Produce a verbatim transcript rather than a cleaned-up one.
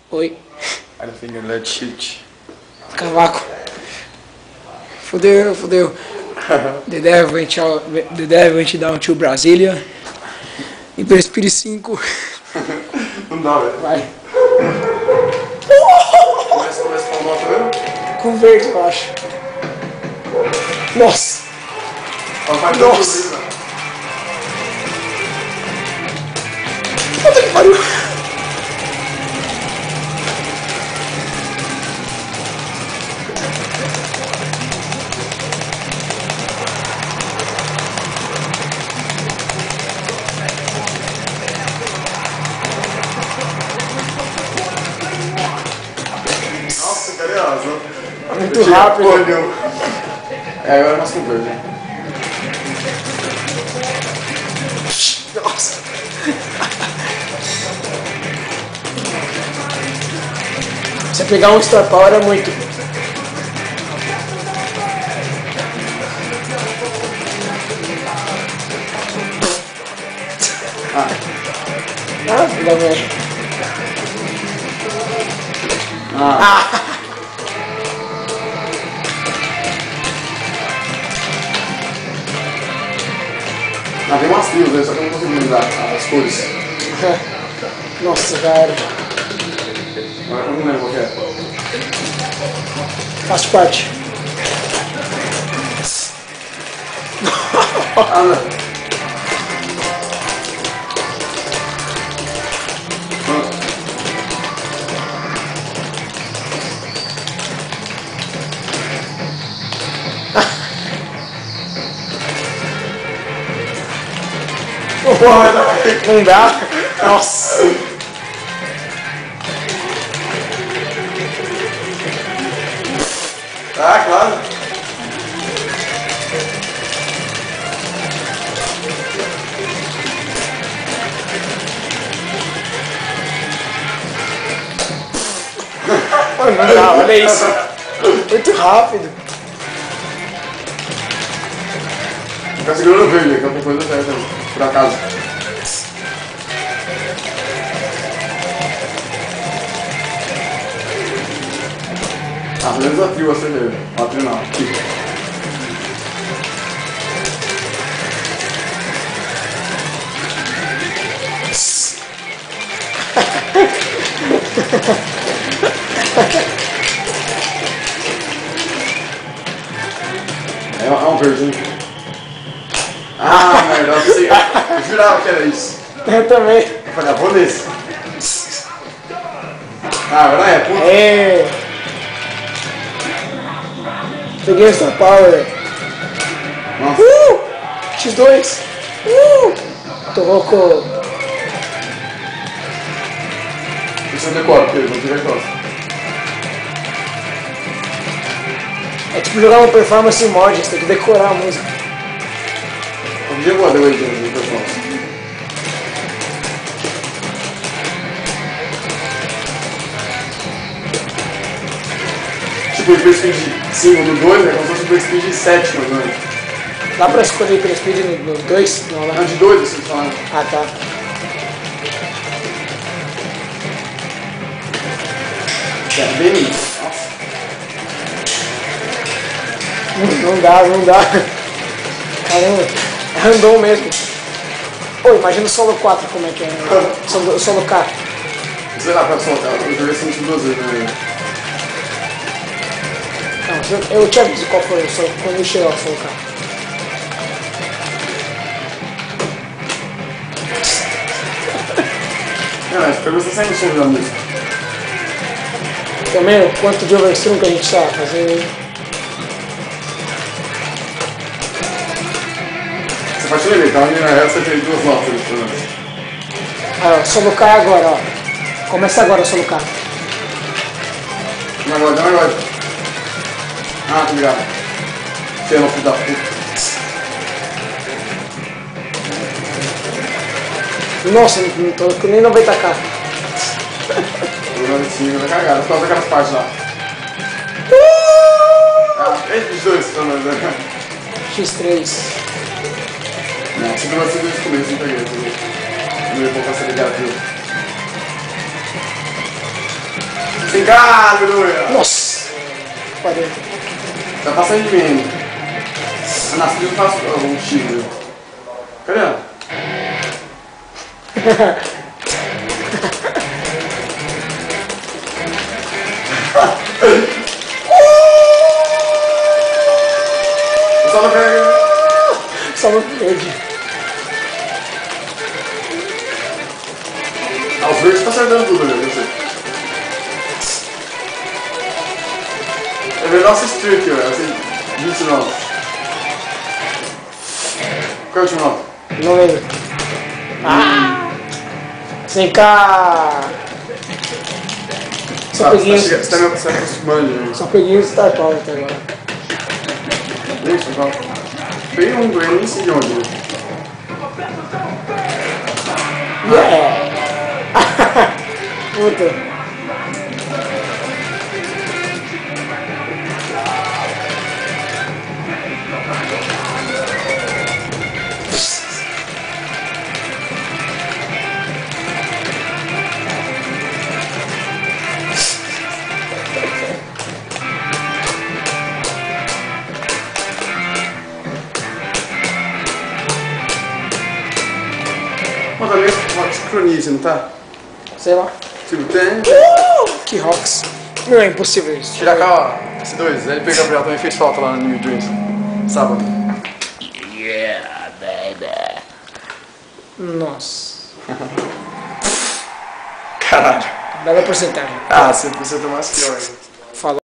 Oi. I think let's shoot. Cavaco. Fudeu, fudeu. The Devil went, out, the Devil went down to Brasília. Então Spirit cinco. Não dá, velho. Vai. Começa, começa com a moto, viu? Com verde, eu acho. Nossa. Nossa. Puta que pariu. Nossa, cara, é razão. Muito rápido. Olhou. É, agora nós com verde. Nossa. Se pegar um Star Power é muito. Ah. Ah, filha da merda. Ah. Ah. Ah, tem umas trios aí, só que eu não consigo lembrar as cores. Nossa, cara. Agora eu não lembro qual que é. Faz parte. Ah, não. Não dá. Nossa. Ah, claro. Não dá, olha isso. Muito rápido. Fica segurando o verde, qualquer coisa certa, por acaso. Ah, fazendo desafio você mesmo. Ó, treinar. Aqui. É, é um verdinho. Ah, merda, eu sei. Eu jurava que era isso. Eu também. Eu falei, ah, vou nesse. Ah, agora é, puta. É. Peguei Star Power. Nossa. Uh! X dois. Uh! Toco. Isso eu decoro, porque eu vou tirar em costa. É tipo jogar uma performance em mod, você tem que decorar a música. Um dia eu vou dar o exemplo de performance. Tipo, o Hyper Speed cinco do dois é como se fosse o Hyper Speed sete no dois. Dá pra escolher Hyper Speed no dois? Não, Não, lá. de dois, vocês falaram. Ah, tá. É, bem isso. Nossa. Não dá, não dá. Caramba, é random mesmo. Pô, imagina o Solo quatro como é que é, né? Solo, Solo K. Sei lá, pra soltar, eu joguei assim duas vezes, né? Não, eu tinha visto qual foi o Solo, quando eu cheguei ao Solo K. Não, mas pra você sair no som da música. Também o quanto de overstream que a gente tá fazendo. Você pode ler, então a minha real você fez duas notas ali, pelo menos. Ah, ó, Solo K agora, ó. Começa agora o Solo K. Não agora, não agora. Ah, tô ligado. Você não, filho da puta. Nossa, não tô com nem noventa K. O nome de cima tá cagado, por causa daquelas partes lá. Ah, entre os dois, pelo menos, né? X três. Não, se não vai ser desde o começo, não peguei. Eu não ia colocar essa ligatura. Sem cara, aleluia. Nossa! Pra dentro. Tá passando de mim ainda. Ah, na fila eu faço um X, viu? Cadê ela? Só não pega. Só não perde. Ah, os verdes tá acertando tudo, né? Eu sei. É melhor assistir aqui, ó. Assim, vinte e nove. Qual é o último nove? Não lembro. Ah! Sem cá! Só Ah, peguei. você tá me acostumando, Só peguei o Star Power até agora. Isso, não. Peguei um do nem sei de onde. Yeah! Puta. Mas também pode sincroniza, não tá? Sei lá. Tipo, tem. Uh! Que rocks. Não, é impossível isso. Tira cá, ó. S dois, L P Gabriel também fez falta lá no New Dreams. Sábado. Yeah, baby. Nossa. Caralho. Bela porcentagem. Ah, você, você tem mais que eu ainda.